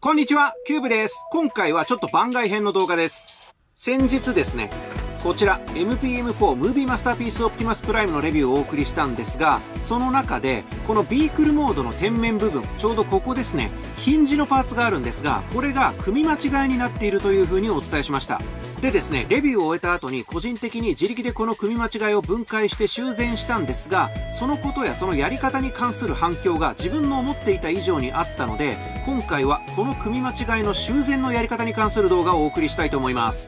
こんにちは、キューブです。今回はちょっと番外編の動画です。先日ですね、こちら MPM4 ムービーマスターピースオプティマスプライムのレビューをお送りしたんですが、その中でこのビークルモードの天面部分、ちょうどここですね、ヒンジのパーツがあるんですが、これが組み間違いになっているという風にお伝えしました。でですね、レビューを終えた後に個人的に自力でこの組み間違いを分解して修繕したんですが、そのことやそのやり方に関する反響が自分の思っていた以上にあったので、今回はこの組み間違いの修繕のやり方に関する動画をお送りしたいと思います。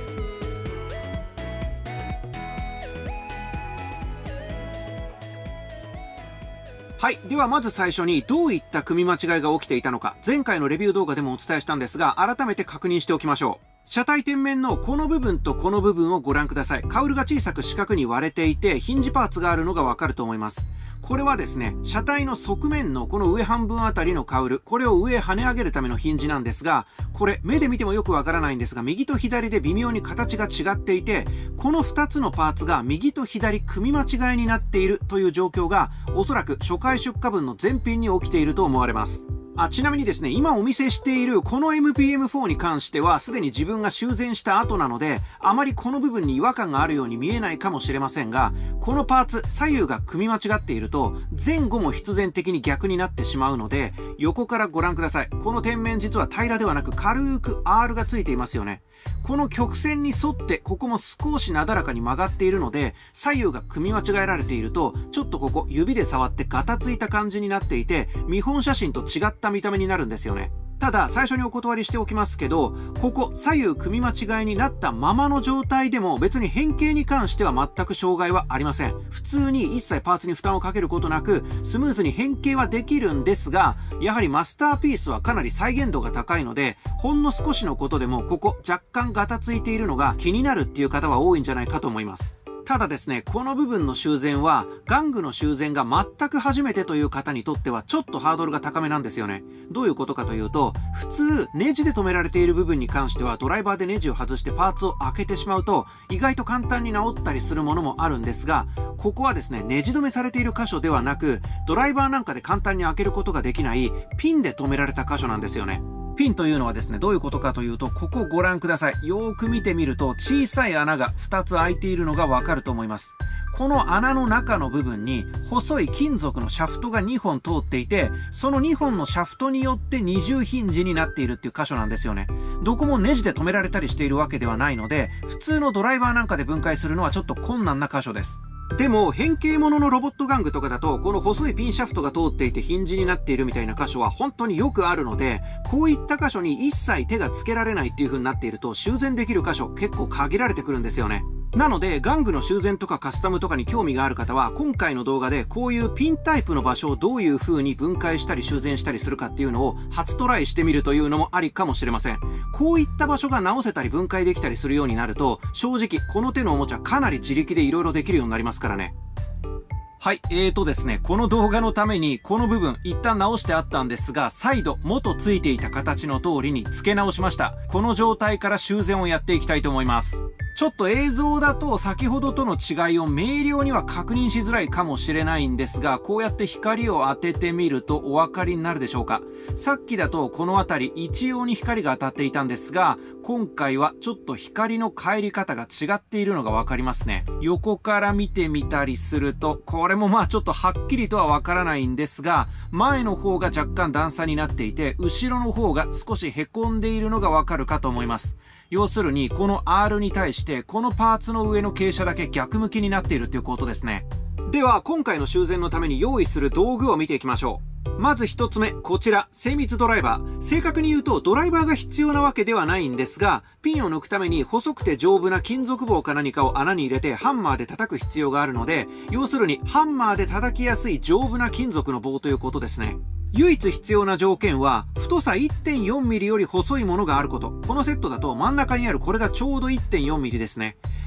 はい。ではまず最初にどういった組み間違いが起きていたのか、前回のレビュー動画でもお伝えしたんですが、改めて確認しておきましょう。車体天面のこの部分とこの部分をご覧ください。カウルが小さく四角に割れていて、ヒンジパーツがあるのがわかると思います。これはですね、車体の側面のこの上半分あたりのカウル、これを上へ跳ね上げるためのヒンジなんですが、これ目で見てもよくわからないんですが、右と左で微妙に形が違っていて、この2つのパーツが右と左組み間違いになっているという状況が、おそらく初回出荷分の前品に起きていると思われます。ちなみにですね、今お見せしているこの MPM4 に関しては、すでに自分が修繕した後なので、あまりこの部分に違和感があるように見えないかもしれませんが、このパーツ、左右が組み間違っていると、前後も必然的に逆になってしまうので、横からご覧ください。この天面実は平らではなく軽く R がついていますよね。この曲線に沿ってここも少しなだらかに曲がっているので、左右が組み間違えられていると、ちょっとここ指で触ってガタついた感じになっていて、見本写真と違った見た目になるんですよね。ただ最初にお断りしておきますけど、ここ左右組み間違いになったままの状態でも別に変形に関しては全く障害はありません。普通に一切パーツに負担をかけることなくスムーズに変形はできるんですが、やはりマスターピースはかなり再現度が高いので、ほんの少しのことでもここ若干ガタついているのが気になるっていう方は多いんじゃないかと思います。ただですね、この部分の修繕は、玩具の修繕が全く初めてという方にとってはちょっとハードルが高めなんですよね。どういうことかというと、普通、ネジで留められている部分に関してはドライバーでネジを外してパーツを開けてしまうと、意外と簡単に直ったりするものもあるんですが、ここはですね、ネジ止めされている箇所ではなく、ドライバーなんかで簡単に開けることができないピンで留められた箇所なんですよね。ピンというのはですね、どういうことかというと、ここご覧ください。よーく見てみると、小さい穴が2つ開いているのがわかると思います。この穴の中の部分に、細い金属のシャフトが2本通っていて、その2本のシャフトによって二重ヒンジになっているっていう箇所なんですよね。どこもネジで止められたりしているわけではないので、普通のドライバーなんかで分解するのはちょっと困難な箇所です。でも変形物のロボット玩具とかだと、この細いピンシャフトが通っていてヒンジになっているみたいな箇所は本当によくあるので、こういった箇所に一切手がつけられないっていう風になっていると、修繕できる箇所結構限られてくるんですよね。なので玩具の修繕とかカスタムとかに興味がある方は、今回の動画でこういうピンタイプの場所をどういう風に分解したり修繕したりするかっていうのを初トライしてみるというのもありかもしれません。こういった場所が直せたり分解できたりするようになると、正直この手のおもちゃかなり自力で色々できるようになりますからね。はい、ですね、この動画のためにこの部分一旦直してあったんですが、再度元ついていた形の通りに付け直しました。この状態から修繕をやっていきたいと思います。ちょっと映像だと先ほどとの違いを明瞭には確認しづらいかもしれないんですが、こうやって光を当ててみるとお分かりになるでしょうか。さっきだとこの辺り一様に光が当たっていたんですが、今回はちょっと光の返り方が違っているのが分かりますね。横から見てみたりすると、これもまあちょっとはっきりとは分からないんですが、前の方が若干段差になっていて、後ろの方が少し凹んでいるのが分かるかと思います。要するにこの R に対してこのパーツの上の傾斜だけ逆向きになっているということですね。では今回の修繕のために用意する道具を見ていきましょう。まず一つ目、こちら精密ドライバー。正確に言うとドライバーが必要なわけではないんですが、ピンを抜くために細くて丈夫な金属棒か何かを穴に入れてハンマーで叩く必要があるので、要するにハンマーで叩きやすい丈夫な金属の棒ということですね。唯一必要な条件は、太さ 1.4mm より細いものがあること。このセットだと真ん中にあるこれがちょうど 1.4mm ですね。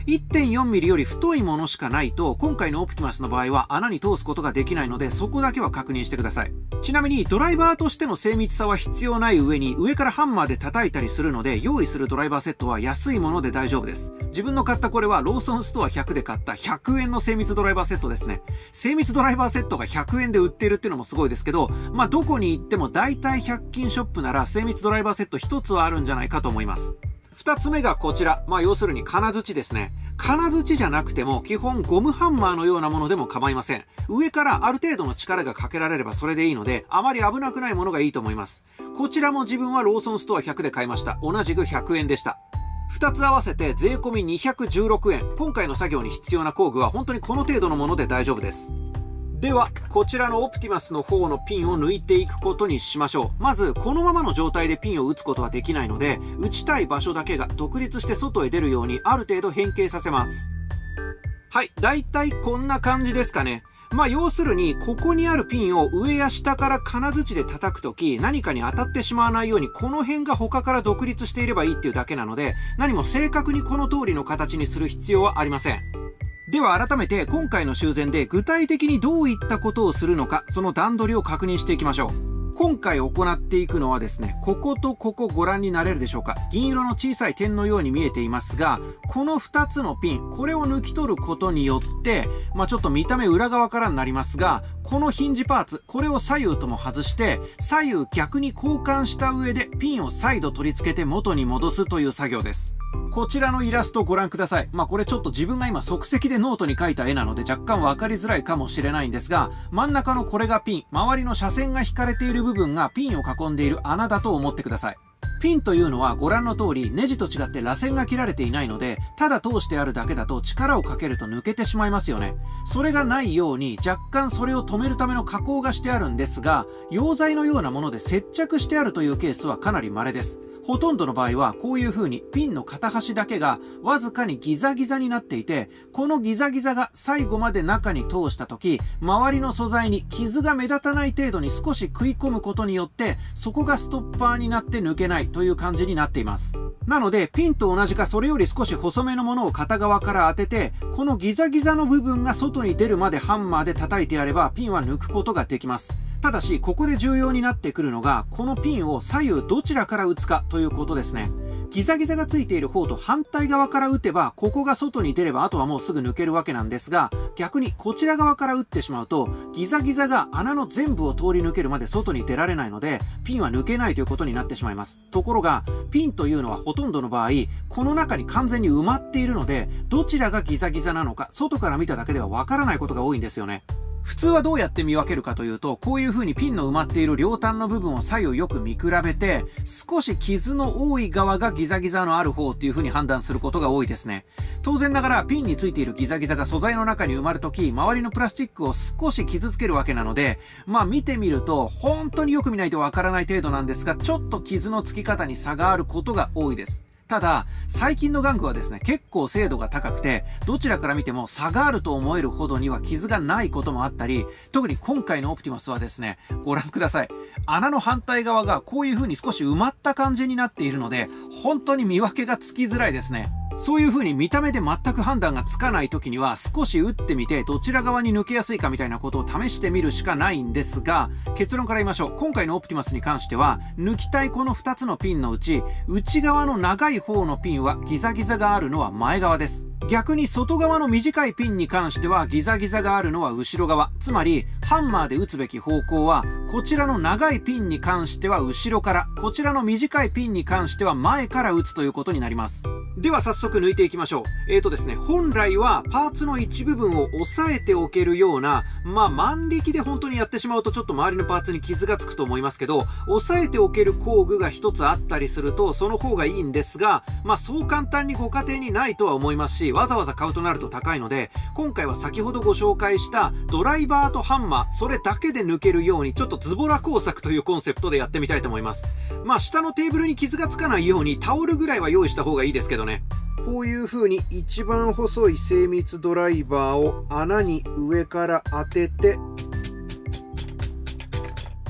1.4mm より太いものしかないと、今回のオプティマスの場合は穴に通すことができないので、そこだけは確認してください。ちなみにドライバーとしての精密さは必要ない上に、上からハンマーで叩いたりするので、用意するドライバーセットは安いもので大丈夫です。自分の買ったこれはローソンストア100で買った100円の精密ドライバーセットですね。精密ドライバーセットが100円で売っているっていうのもすごいですけど、どこに行っても大体100均ショップなら精密ドライバーセット1つはあるんじゃないかと思います。2つ目がこちら。要するに金槌ですね。金槌じゃなくても基本ゴムハンマーのようなものでも構いません。上からある程度の力がかけられればそれでいいので、あまり危なくないものがいいと思います。こちらも自分はローソンストア100で買いました。同じく100円でした。2つ合わせて税込み216円。今回の作業に必要な工具は本当にこの程度のもので大丈夫です。では、こちらのオプティマスの方のピンを抜いていくことにしましょう。まず、このままの状態でピンを打つことはできないので、打ちたい場所だけが独立して外へ出るようにある程度変形させます。はい、だいたいこんな感じですかね。要するに、ここにあるピンを上や下から金槌で叩くとき、何かに当たってしまわないように、この辺が他から独立していればいいっていうだけなので、何も正確にこの通りの形にする必要はありません。では改めて今回の修繕で具体的にどういったことをするのか、その段取りを確認していきましょう。今回行っていくのはですね、こことここご覧になれるでしょうか。銀色の小さい点のように見えていますが、この2つのピン、これを抜き取ることによって、ちょっと見た目裏側からになりますが、このヒンジパーツ、これを左右とも外して、左右逆に交換した上でピンを再度取り付けて元に戻すという作業です。こちらのイラストをご覧ください。これちょっと自分が今即席でノートに書いた絵なので若干わかりづらいかもしれないんですが、真ん中のこれがピン、周りの斜線が引かれている部分がピンを囲んでいる穴だと思ってください。ピンというのはご覧の通りネジと違って螺旋が切られていないので、ただ通してあるだけだと力をかけると抜けてしまいますよね。それがないように若干それを止めるための加工がしてあるんですが、溶剤のようなもので接着してあるというケースはかなり稀です。ほとんどの場合はこういう風にピンの片端だけがわずかにギザギザになっていて、このギザギザが最後まで中に通した時、周りの素材に傷が目立たない程度に少し食い込むことによって、そこがストッパーになって抜けないという感じになっています。なのでピンと同じかそれより少し細めのものを片側から当てて、このギザギザの部分が外に出るまでハンマーで叩いてやればピンは抜くことができます。ただしここで重要になってくるのが、このピンを左右どちらから打つかということですね。ギザギザがついている方と反対側から打てば、ここが外に出ればあとはもうすぐ抜けるわけなんですが、逆にこちら側から打ってしまうと、ギザギザが穴の全部を通り抜けるまで外に出られないので、ピンは抜けないということになってしまいます。ところがピンというのはほとんどの場合この中に完全に埋まっているので、どちらがギザギザなのか外から見ただけではわからないことが多いんですよね。普通はどうやって見分けるかというと、こういう風にピンの埋まっている両端の部分を左右よく見比べて、少し傷の多い側がギザギザのある方っていう風に判断することが多いですね。当然ながらピンについているギザギザが素材の中に埋まるとき、周りのプラスチックを少し傷つけるわけなので、見てみると本当によく見ないとわからない程度なんですが、ちょっと傷のつき方に差があることが多いです。ただ、最近の玩具はですね、結構精度が高くて、どちらから見ても差があると思えるほどには傷がないこともあったり、特に今回のオプティマスはですね、ご覧ください。穴の反対側がこういう風に少し埋まった感じになっているので、本当に見分けがつきづらいですね。そういう風に見た目で全く判断がつかない時には、少し打ってみてどちら側に抜けやすいかみたいなことを試してみるしかないんですが、結論から言いましょう。今回のオプティマスに関しては、抜きたいこの2つのピンのうち、内側の長い方のピンはギザギザがあるのは前側です。逆に外側の短いピンに関してはギザギザがあるのは後ろ側。つまりハンマーで打つべき方向は、こちらの長いピンに関しては後ろから、こちらの短いピンに関しては前から打つということになります。では早速抜いていきましょう。ですね、本来はパーツの一部分を押さえておけるような、万力で本当にやってしまうとちょっと周りのパーツに傷がつくと思いますけど、押さえておける工具が一つあったりするとその方がいいんですが、そう簡単にご家庭にないとは思いますし、わざわざ買うとなると高いので、今回は先ほどご紹介したドライバーとハンマー、それだけで抜けるようにちょっとズボラ工作というコンセプトでやってみたいと思います。下のテーブルに傷がつかないようにタオルぐらいは用意した方がいいですけどね。こういう風に一番細い精密ドライバーを穴に上から当てて、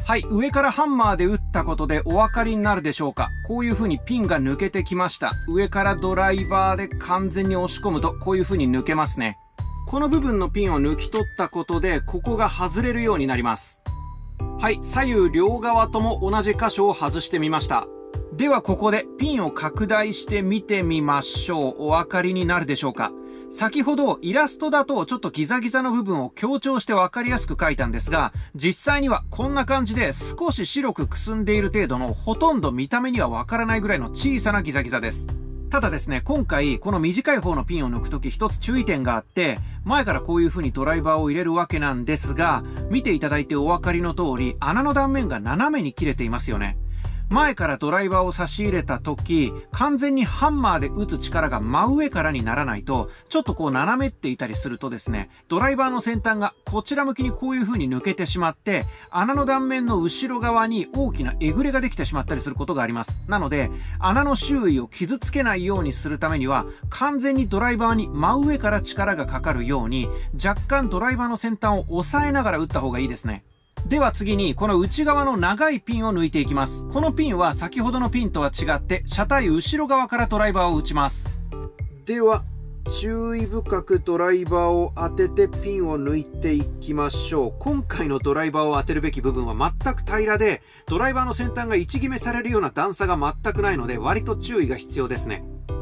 はい、上からハンマーで打ったことでお分かりになるでしょうか。こういう風にピンが抜けてきました。上からドライバーで完全に押し込むとこういう風に抜けますね。この部分のピンを抜き取ったことでここが外れるようになります。はい、左右両側とも同じ箇所を外してみました。ではここでピンを拡大して見てみましょう。お分かりになるでしょうか。先ほどイラストだとちょっとギザギザの部分を強調して分かりやすく描いたんですが、実際にはこんな感じで少し白くくすんでいる程度の、ほとんど見た目には分からないぐらいの小さなギザギザです。ただですね、今回この短い方のピンを抜くとき一つ注意点があって、前からこういう風にドライバーを入れるわけなんですが、見ていただいてお分かりの通り穴の断面が斜めに切れていますよね。前からドライバーを差し入れた時、完全にハンマーで打つ力が真上からにならないと、ちょっとこう斜めっていたりするとですね、ドライバーの先端がこちら向きにこういう風に抜けてしまって、穴の断面の後ろ側に大きなえぐれができてしまったりすることがあります。なので、穴の周囲を傷つけないようにするためには、完全にドライバーに真上から力がかかるように、若干ドライバーの先端を押さえながら打った方がいいですね。では次にこの内側の長いピンを抜いていきます。このピンは先ほどのピンとは違って車体後ろ側からドライバーを打ちます。では注意深くドライバーを当ててピンを抜いていきましょう。今回のドライバーを当てるべき部分は全く平らで、ドライバーの先端が位置決めされるような段差が全くないので割と注意が必要ですね。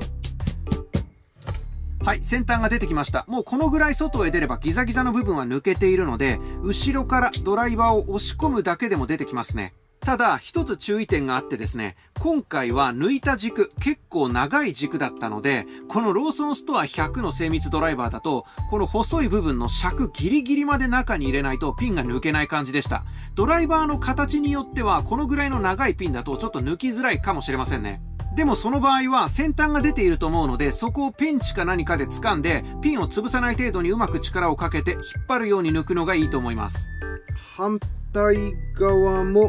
はい、先端が出てきました。もうこのぐらい外へ出ればギザギザの部分は抜けているので、後ろからドライバーを押し込むだけでも出てきますね。ただ、一つ注意点があってですね、今回は抜いた軸、結構長い軸だったので、このローソンストア100の精密ドライバーだと、この細い部分の尺ギリギリまで中に入れないとピンが抜けない感じでした。ドライバーの形によっては、このぐらいの長いピンだとちょっと抜きづらいかもしれませんね。でもその場合は先端が出ていると思うので、そこをペンチか何かで掴んで、ピンを潰さない程度にうまく力をかけて引っ張るように抜くのがいいと思います。反対側も。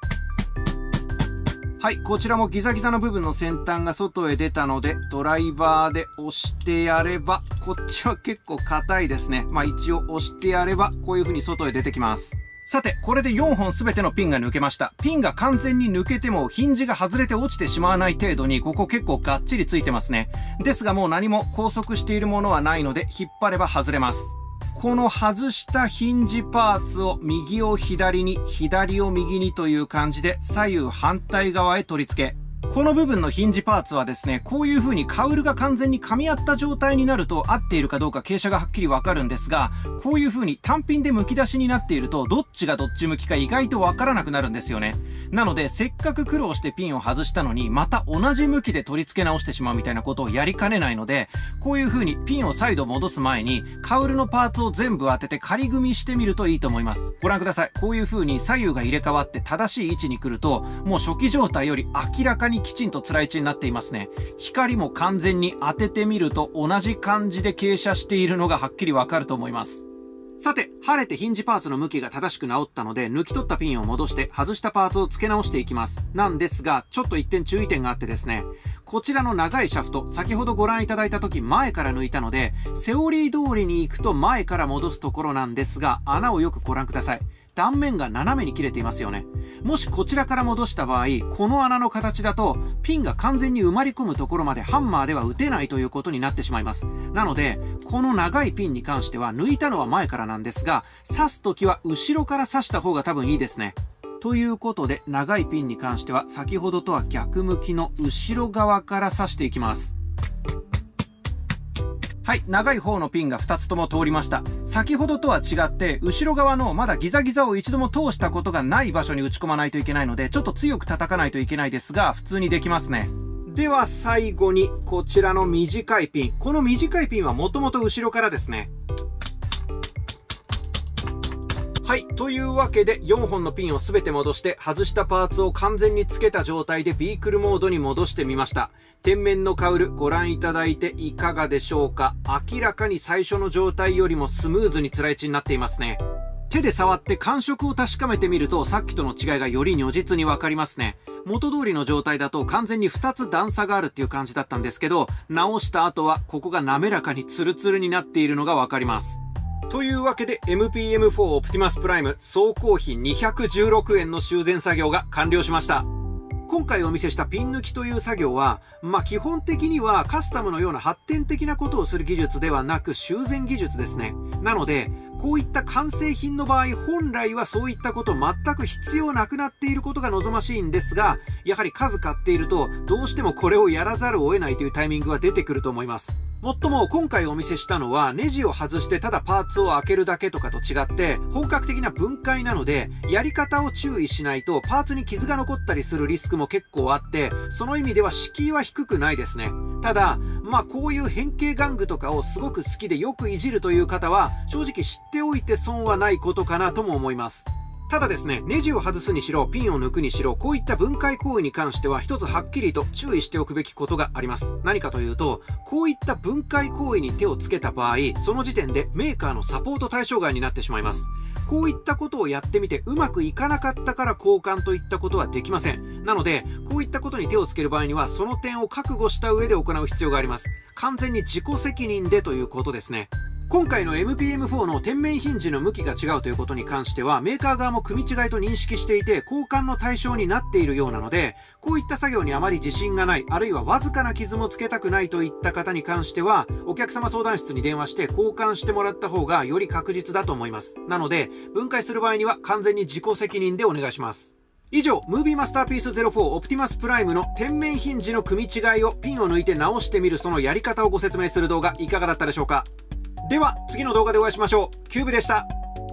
はい、こちらもギザギザの部分の先端が外へ出たので、ドライバーで押してやれば、こっちは結構硬いですね。まあ一応押してやれば、こういう風に外へ出てきます。さて、これで4本すべてのピンが抜けました。ピンが完全に抜けてもヒンジが外れて落ちてしまわない程度に、ここ結構がっちりついてますね。ですがもう何も拘束しているものはないので、引っ張れば外れます。この外したヒンジパーツを右を左に、左を右にという感じで左右反対側へ取り付け、この部分のヒンジパーツはですね、こういう風にカウルが完全に噛み合った状態になると合っているかどうか傾斜がはっきりわかるんですが、こういう風に単品で剥き出しになっているとどっちがどっち向きか意外とわからなくなるんですよね。なのでせっかく苦労してピンを外したのにまた同じ向きで取り付け直してしまうみたいなことをやりかねないので、こういう風にピンを再度戻す前にカウルのパーツを全部当てて仮組みしてみるといいと思います。ご覧ください。こういう風に左右が入れ替わって正しい位置に来ると、もう初期状態より明らかにきちんとつらい位置になっていますね。光も完全に当ててみると同じ感じで傾斜しているのがはっきりわかると思います。さて、晴れてヒンジパーツの向きが正しく直ったので、抜き取ったピンを戻して外したパーツを付け直していきます。なんですが、ちょっと一点注意点があってですね、こちらの長いシャフト、先ほどご覧いただいた時前から抜いたので、セオリー通りに行くと前から戻すところなんですが、穴をよくご覧ください。断面が斜めに切れていますよね。もしこちらから戻した場合、この穴の形だとピンが完全に埋まり込むところまでハンマーでは打てないということになってしまいます。なので、この長いピンに関しては抜いたのは前からなんですが、刺すときは後ろから刺した方が多分いいですね。ということで、長いピンに関しては先ほどとは逆向きの後ろ側から刺していきます。はい、長い方のピンが2つとも通りました。先ほどとは違って、後ろ側のまだギザギザを一度も通したことがない場所に打ち込まないといけないので、ちょっと強く叩かないといけないですが、普通にできますね。では最後に、こちらの短いピン。この短いピンはもともと後ろからですね。はい。というわけで、4本のピンを全て戻して、外したパーツを完全に付けた状態でビークルモードに戻してみました。天面のカウルご覧いただいていかがでしょうか。明らかに最初の状態よりもスムーズにつらい位置になっていますね。手で触って感触を確かめてみると、さっきとの違いがより如実にわかりますね。元通りの状態だと完全に2つ段差があるっていう感じだったんですけど、直した後はここが滑らかにツルツルになっているのがわかります。 というわけで MPM4 Optimus Prime 総工費216円の修繕作業が完了しました。今回お見せしたピン抜きという作業は、基本的にはカスタムのような発展的なことをする技術ではなく修繕技術ですね。なので、こういった完成品の場合、本来はそういったこと全く必要なくなっていることが望ましいんですが、やはり数買っていると、どうしてもこれをやらざるを得ないというタイミングは出てくると思います。もっとも今回お見せしたのはネジを外してただパーツを開けるだけとかと違って本格的な分解なのでやり方を注意しないとパーツに傷が残ったりするリスクも結構あってその意味では敷居は低くないですね。ただこういう変形玩具とかをすごく好きでよくいじるという方は正直知っておいて損はないことかなとも思います。ただですね、ネジを外すにしろ、ピンを抜くにしろ、こういった分解行為に関しては一つはっきりと注意しておくべきことがあります。何かというと、こういった分解行為に手をつけた場合、その時点でメーカーのサポート対象外になってしまいます。こういったことをやってみてうまくいかなかったから交換といったことはできません。なので、こういったことに手をつける場合には、その点を覚悟した上で行う必要があります。完全に自己責任でということですね。今回の MPM4 の天面ヒンジの向きが違うということに関してはメーカー側も組み違いと認識していて交換の対象になっているようなのでこういった作業にあまり自信がないあるいはわずかな傷もつけたくないといった方に関してはお客様相談室に電話して交換してもらった方がより確実だと思います。なので分解する場合には完全に自己責任でお願いします。以上、ムービーマスターピース04 Optimus Prime の天面ヒンジの組み違いをピンを抜いて直してみるそのやり方をご説明する動画いかがだったでしょうか。では次の動画でお会いしましょう。キューブでした。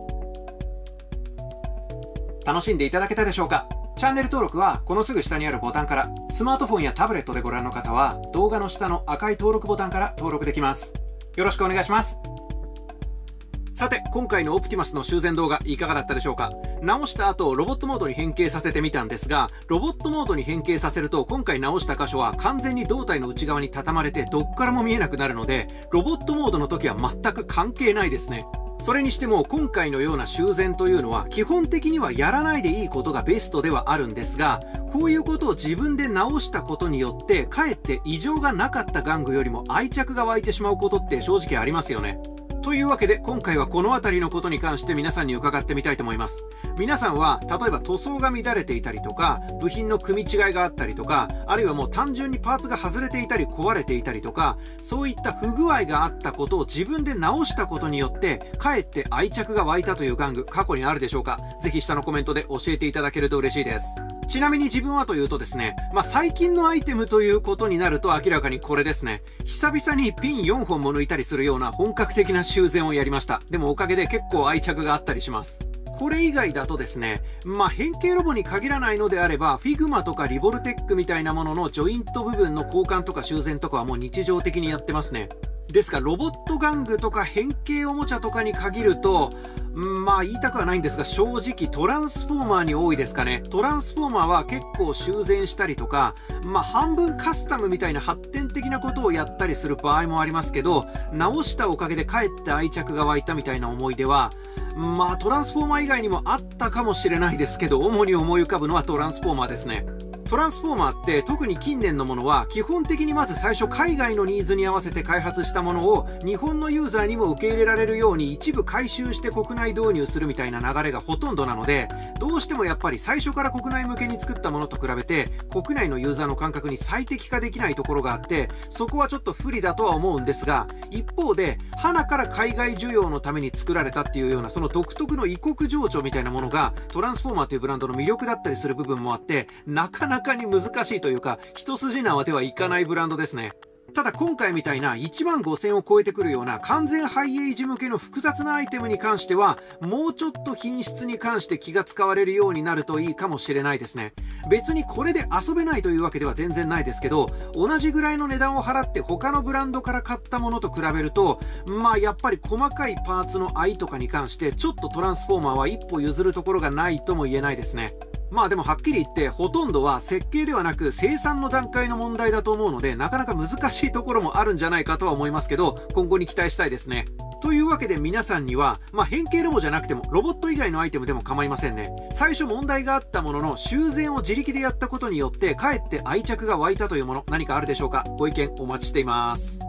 楽しんでいただけたでしょうか。チャンネル登録はこのすぐ下にあるボタンから、スマートフォンやタブレットでご覧の方は動画の下の赤い登録ボタンから登録できます。よろしくお願いします。さて、今回のオプティマスの修繕動画いかがだったでしょうか。直した後、ロボットモードに変形させてみたんですが、ロボットモードに変形させると、今回直した箇所は完全に胴体の内側に畳まれて、どっからも見えなくなるので、ロボットモードの時は全く関係ないですね。それにしても、今回のような修繕というのは、基本的にはやらないでいいことがベストではあるんですが、こういうことを自分で直したことによって、かえって異常がなかった玩具よりも愛着が湧いてしまうことって正直ありますよね。というわけで今回はこの辺りのことに関して皆さんに伺ってみたいと思います。皆さんは例えば塗装が乱れていたりとか部品の組み違いがあったりとかあるいはもう単純にパーツが外れていたり壊れていたりとかそういった不具合があったことを自分で直したことによってかえって愛着が湧いたという玩具過去にあるでしょうか。ぜひ下のコメントで教えていただけると嬉しいです。ちなみに自分はというとですね、最近のアイテムということになると明らかにこれですね。久々にピン4本も抜いたりするような本格的な修繕をやりました。でもおかげで結構愛着があったりします。これ以外だとですね、変形ロボに限らないのであれば、フィグマとかリボルテックみたいなもののジョイント部分の交換とか修繕とかはもう日常的にやってますね。ですが、ロボット玩具とか変形おもちゃとかに限ると、言いたくはないんですが、正直トランスフォーマーに多いですかね。トランスフォーマーは結構修繕したりとか、半分カスタムみたいな発展的なことをやったりする場合もありますけど、直したおかげでかえって愛着が湧いたみたいな思い出は、トランスフォーマー以外にもあったかもしれないですけど、主に思い浮かぶのはトランスフォーマーですね。トランスフォーマーって特に近年のものは基本的にまず最初海外のニーズに合わせて開発したものを日本のユーザーにも受け入れられるように一部回収して国内導入するみたいな流れがほとんどなのでどうしてもやっぱり最初から国内向けに作ったものと比べて国内のユーザーの感覚に最適化できないところがあってそこはちょっと不利だとは思うんですが一方で花から海外需要のために作られたっていうようなその独特の異国情緒みたいなものがトランスフォーマーというブランドの魅力だったりする部分もあってなかなかに難しいというか一筋縄ではいかないブランドですね。ただ今回みたいな15000を超えてくるような完全ハイエイジ向けの複雑なアイテムに関してはもうちょっと品質に関して気が使われるようになるといいかもしれないですね。別にこれで遊べないというわけでは全然ないですけど同じぐらいの値段を払って他のブランドから買ったものと比べるとやっぱり細かいパーツの愛とかに関してちょっとトランスフォーマーは一歩譲るところがないとも言えないですね。でもはっきり言ってほとんどは設計ではなく生産の段階の問題だと思うのでなかなか難しいところもあるんじゃないかとは思いますけど今後に期待したいですね。というわけで皆さんには変形ロボじゃなくてもロボット以外のアイテムでも構いませんね。最初問題があったものの修繕を自力でやったことによってかえって愛着が湧いたというもの何かあるでしょうか。ご意見お待ちしています。